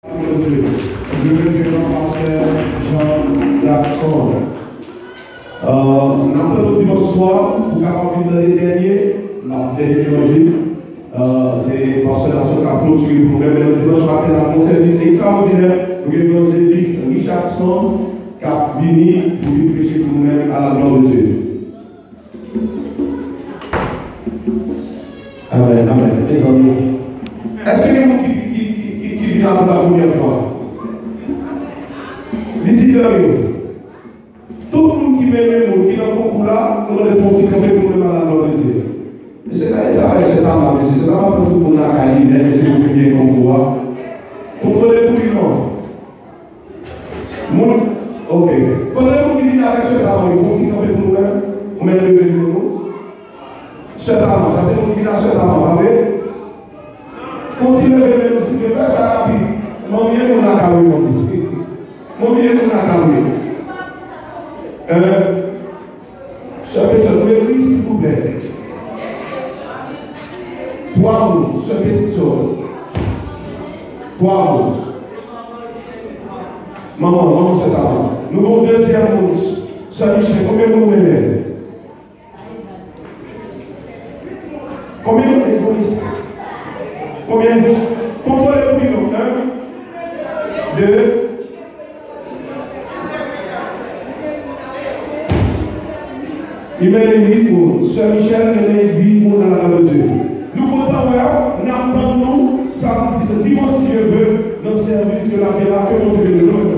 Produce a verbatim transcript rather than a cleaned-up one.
Je veux que pasteur Jean Jackson. Euh, on attend dimanche soir pour capable de les derniers, la fête évangile. Euh, c'est pasteur Jackson qui a clôturé le programme. Le dimanche matin, dans mon service extraordinaire, nous avons l'évangéliste Richardson qui a venu pour lui prêcher pour nous-mêmes à la gloire de Dieu. Amen, amen. Les amis, est-ce que les gens qui, qui, qui, qui viennent pour la première fois? Visiteurs, tout le monde qui m'aime, qui est dans le concours là, nous les font si camper pour le mal à la gloire de Dieu. Mais c'est là, c'est là, c'est là, pour tout le monde à Cali, mais c'est vous qui venez au concours. Contrôlez pour lui, non. Ok. Quand vous venez avec ce talent, ils font si camper pour nous-mêmes, on met le lever pour nous. Ce talent, ça c'est mon qui a ce talent, vous voyez? Continuez à lever nous, si vous faites ça rapide, mon bien, on a carré, mon bien, on a carré. Euh, chapitre deux, s'il vous plaît. Trois mots, chapitre trois mots. Maman, maman, c'est ça. Nous avons deuxième mot. Saint Michel, combien de mots m'élève? Combien de mots ici? Combien? Combien de mots? Un, deux. Il m'a dit pour Saint Michel, il m'a dit pour la gloire de Dieu. Nous comptons, nous attendons samedi, dimanche si Dieu veut, dans le service de la Béla que nous devons nous.